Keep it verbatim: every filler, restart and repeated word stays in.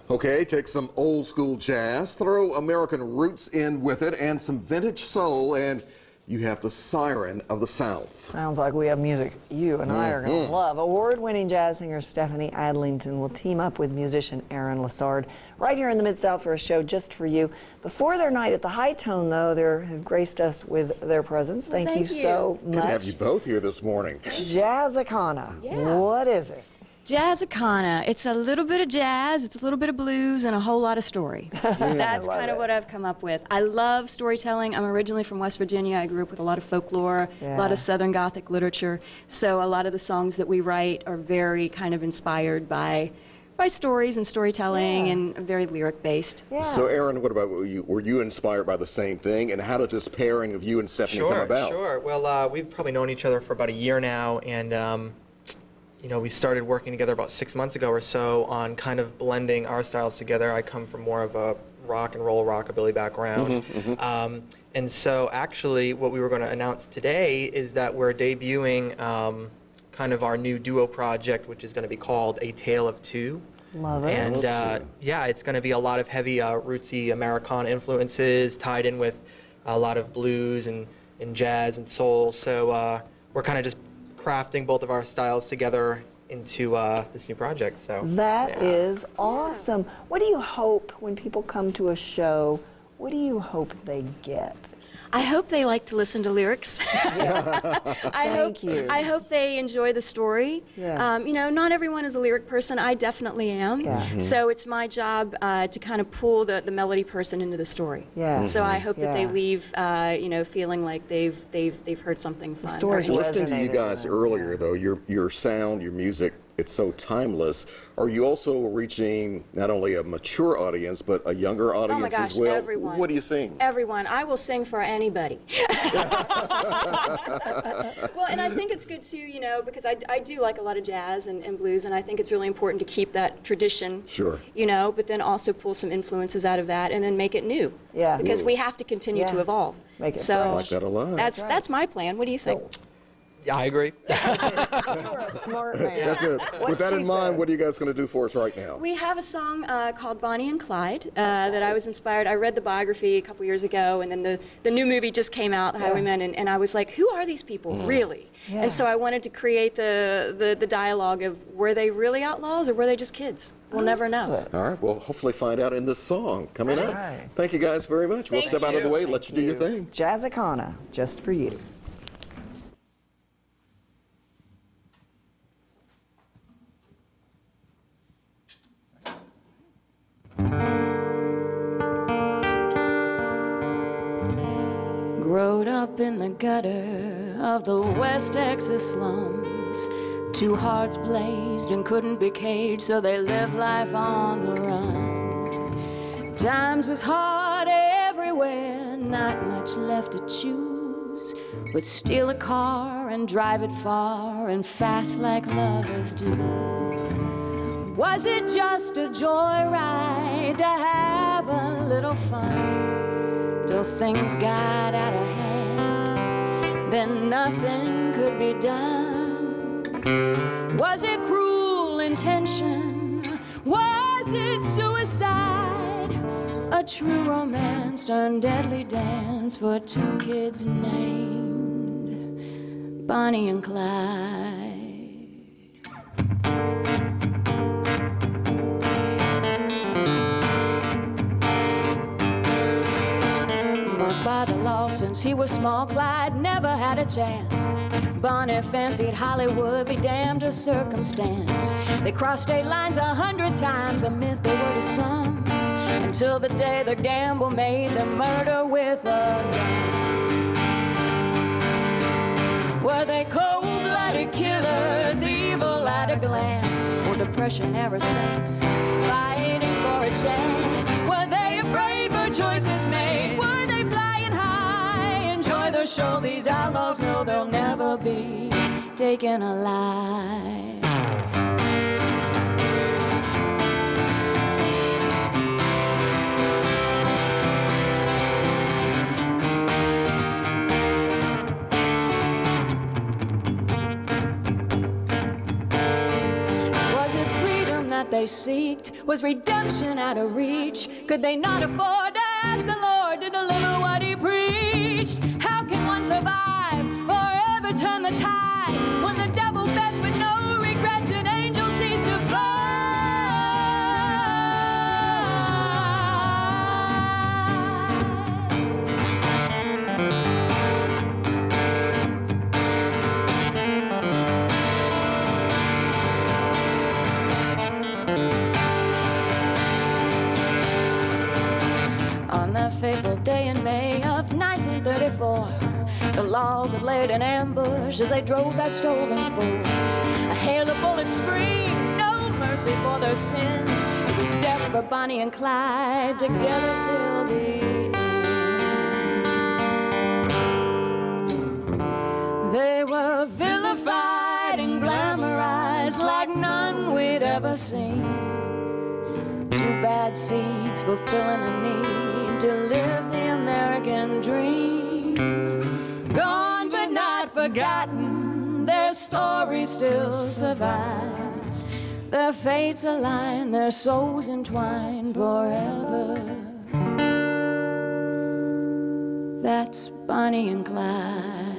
Okay, take some old school jazz, throw American roots in with it, and some vintage soul, and you have the Siren of the South. Sounds like we have music you and I are going to love. Award-winning jazz singer Stephanie Adlington will team up with musician Aaron Lassard right here in the Mid-South for a show just for you. Before their night at the High Tone, though, they have graced us with their presence. Well, thank, thank you, you so Good much. to have you both here this morning. Jazzicana. Yeah. What is it? Jazzicana. It's a little bit of jazz, it's a little bit of blues, and a whole lot of story. That's kind of it. what I've come up with. I love storytelling. I'm originally from West Virginia. I grew up with a lot of folklore, Yeah. a lot of Southern Gothic literature. So a lot of the songs that we write are very kind of inspired by by stories and storytelling, Yeah. and very lyric-based. Yeah. So, Aaron, what about you? Were you inspired by the same thing? And how did this pairing of you and Stephanie Sure, come about? sure. Well, uh, we've probably known each other for about a year now, and um, you know, we started working together about six months ago or so on kind of blending our styles together. I come from more of a rock and roll, rockabilly background. Mm-hmm, mm-hmm. Um, and so actually what we were going to announce today is that we're debuting um, kind of our new duo project, which is going to be called A Tale of Two. Love it. And uh, yeah, it's going to be a lot of heavy uh, rootsy Americana influences tied in with a lot of blues and, and jazz and soul. So uh, we're kind of just crafting both of our styles together into uh, this new project. So That yeah. is awesome. What do you hope when people come to a show? What do you hope they get? I hope they like to listen to lyrics. I Thank hope, you. I hope they enjoy the story. Yes. Um, you know, not everyone is a lyric person. I definitely am. Yeah. Mhm. So it's my job uh, to kind of pull the, the melody person into the story. Yeah. So I hope that they Yeah. leave, uh, you know, feeling like they've they've they've heard something fun. stories or- Listening to you resonated guys with them, earlier, yeah. though, your your sound, your music, it's so timeless. Are you also reaching not only a mature audience, but a younger audience Oh my gosh, as well? everyone. What do you sing? Everyone. I will sing for anybody. Well, and I think it's good too, you know, because I, I do like a lot of jazz and, and blues, and I think it's really important to keep that tradition. Sure. You know, but then also pull some influences out of that and then make it new. Yeah. Because we have to continue Yeah. to evolve. Make it so fresh. I like that a lot. That's Right. that's my plan. What do you think? Yeah, I agree. You're a smart man. That's it. What With that she in mind, said. what are you guys going to do for us right now? We have a song uh, called Bonnie and Clyde uh, that I was inspired. I read the biography a couple years ago, and then the, the new movie just came out, The Highwaymen, and, and I was like, who are these people, really? Yeah. And so I wanted to create the, the, the dialogue of, were they really outlaws or were they just kids? We'll never know. All right, well, hopefully find out in this song coming up. right. Thank you guys very much. We'll Thank step out of the you. way, let you do your thing. Jazzicana, just for you. Growed up in the gutter of the West Texas slums. Two hearts blazed and couldn't be caged, so they lived life on the run. Times was hard everywhere, not much left to choose, but steal a car and drive it far and fast like lovers do. Was it just a joyride to have a little fun? Till things got out of hand, then nothing could be done. Was it cruel intention? Was it suicide? A true romance turned deadly dance for two kids named Bonnie and Clyde. By the law since he was small, Clyde never had a chance. Bonnie fancied Hollywood, be damned a circumstance. They crossed state lines a hundred times, a myth they were to some, until the day the gamble made them murder with a gun. Were they cold-blooded killers, evil at a glance, or depression-era saints fighting for a chance? Were they afraid for choices made? Were they flying high? Enjoy the show, these outlaws know they'll never be taken alive. Was it freedom that they they seeked was redemption out of reach. Could they not afford to ask the Lord to deliver what he preached? How can one survive, forever turn the tide, when the devil bets with no regrets and angels cease to fly? On that fateful day in May of nineteen thirty-four, the laws had laid an ambush as they drove that stolen fool. A hail of bullets screamed, no mercy for their sins. It was death for Bonnie and Clyde, together till the end. They were vilified and glamorized like none we'd ever seen. Two bad seeds fulfilling a need to live the American dream. Gone but not forgotten, their story still survives. Their fates align, their souls entwined forever. That's Bonnie and Clyde.